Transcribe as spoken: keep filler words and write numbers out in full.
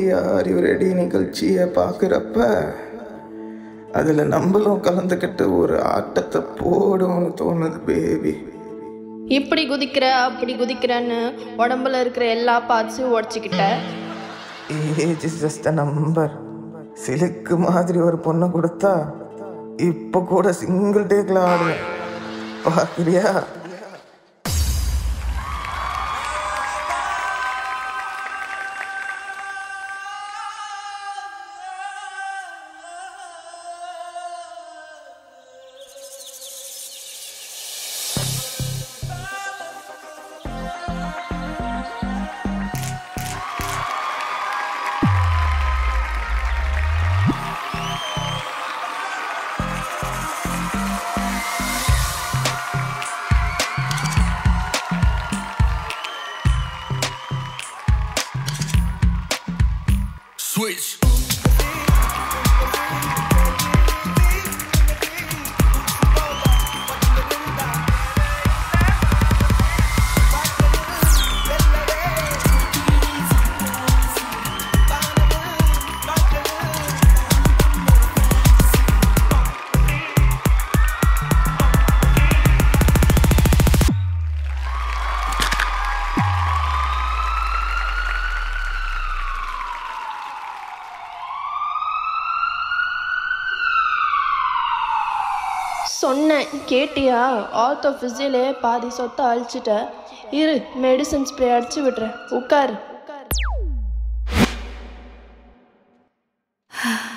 Are you ready நிகழ்ச்சியை பார்க்குறப்ப அதில் நம்மளும் கலந்துக்கிட்டு ஒரு ஆட்டத்தை போடும்னு தோணுது பேபி. இப்படி குதிக்கிற அப்படி குதிக்கிறன்னு உடம்புல இருக்கிற எல்லா பார்ட்ஸையும் உடச்சிக்கிட்ட. Age is just a number. சிலுக்கு மாதிரி ஒரு பொண்ணை கொடுத்தா இப்போ கூட சிங்கிள் டேக்கில் ஆடுவேன். பார்க்குறியா? Switch. சொன்னேன் கேட்டியா? ஆர்த்தோ ஃபிசியிலே பாதி சொத்தை அழிச்சிட்ட. இரு, மெடிசன் ஸ்ப்ரே அடிச்சு விடுறேன். உட்காரு.